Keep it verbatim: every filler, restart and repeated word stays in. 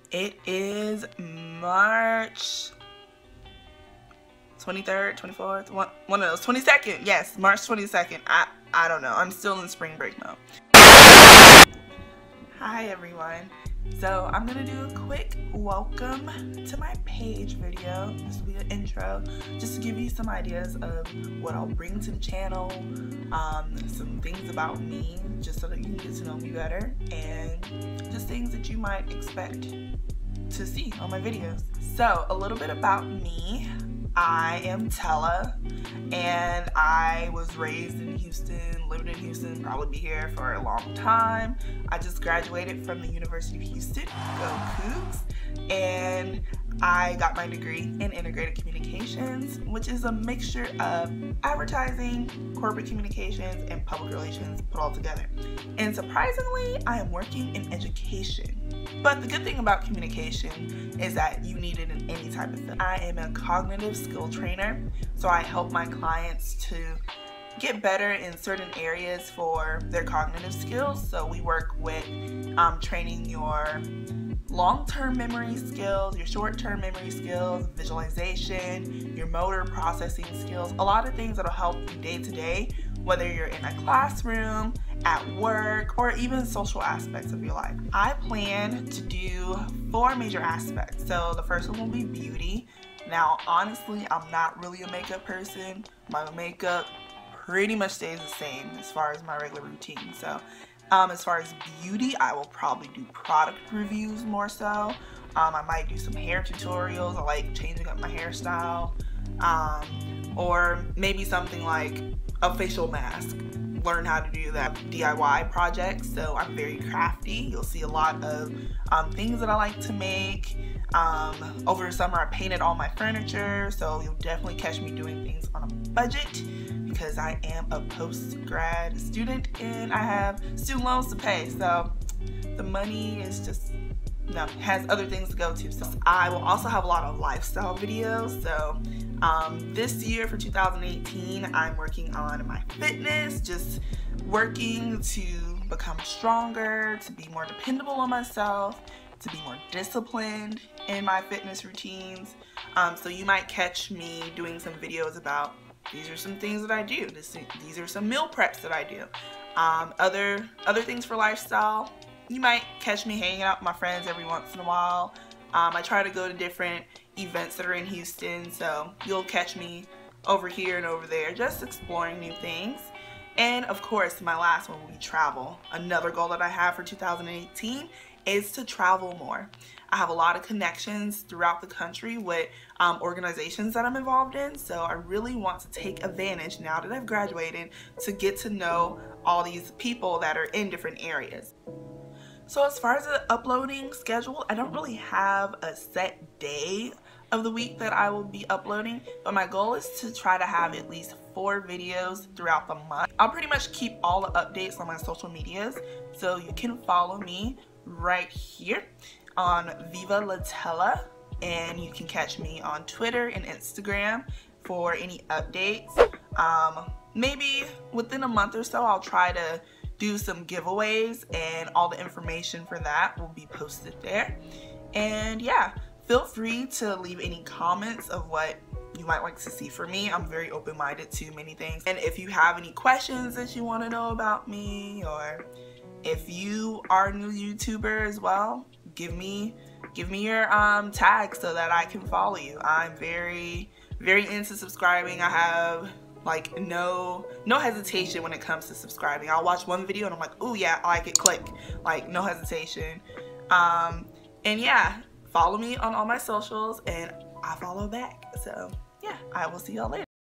It is March twenty-third, twenty-fourth, one, one of those, twenty-second, yes, March twenty-second. I, I don't know, I'm still in spring break mode. Hi everyone. So I'm gonna do a quick welcome to my page video. This will be an intro just to give you some ideas of what I'll bring to the channel, um, some things about me just so that you can get to know me better, and just things that you might expect to see on my videos. So a little bit about me. I am Tella, and I was raised in Houston, lived in Houston, probably be here for a long time. I just graduated from the University of Houston, go Cougs, and I got my degree in integrated communications, which is a mixture of advertising, corporate communications, and public relations put all together. And surprisingly, I am working in education. But the good thing about communication is that you need it in any type of field. I am a cognitive skill trainer, so I help my clients to get better in certain areas for their cognitive skills. So we work with um, training your long-term memory skills, your short-term memory skills, visualization, your motor processing skills, a lot of things that'll help you day to day, whether you're in a classroom, at work, or even social aspects of your life. I plan to do four major aspects. So the first one will be beauty. Now, honestly, I'm not really a makeup person. My makeup pretty much stays the same as far as my regular routine. So um, as far as beauty, I will probably do product reviews more so. Um, I might do some hair tutorials. I like changing up my hairstyle. Um, or maybe something like a facial mask. Learn how to do that D I Y projects. So I'm very crafty. You'll see a lot of um, things that I like to make. Um, over the summer I painted all my furniture, so you'll definitely catch me doing things on a budget because I am a post-grad student and I have student loans to pay, so the money is just, no, has other things to go to. So I will also have a lot of lifestyle videos. So um, this year for two thousand eighteen, I'm working on my fitness, just working to become stronger, to be more dependable on myself, to be more disciplined in my fitness routines. Um, so you might catch me doing some videos about these are some things that I do. This, these are some meal preps that I do. Um, other other things for lifestyle. You might catch me hanging out with my friends every once in a while. Um, I try to go to different events that are in Houston, so you'll catch me over here and over there, just exploring new things. And of course, my last one will be travel. Another goal that I have for two thousand eighteen is to travel more. I have a lot of connections throughout the country with um, organizations that I'm involved in, so I really want to take advantage now that I've graduated to get to know all these people that are in different areas. So as far as the uploading schedule, I don't really have a set day of the week that I will be uploading, but my goal is to try to have at least four videos throughout the month. I'll pretty much keep all the updates on my social medias, so you can follow me right here on Viva La Tella, and you can catch me on Twitter and Instagram for any updates. Um, maybe within a month or so I'll try to do some giveaways, and all the information for that will be posted there. And yeah, feel free to leave any comments of what you might like to see for me. I'm very open-minded to many things. And if you have any questions that you want to know about me, or if you are a new YouTuber as well, give me give me your um, tag so that I can follow you. I'm very, very into subscribing. I have like no no hesitation when it comes to subscribing. I'll watch one video and I'm like, oh yeah, I like it, click. Like, no hesitation. Um, and yeah, follow me on all my socials and I follow back. So yeah, I will see y'all later.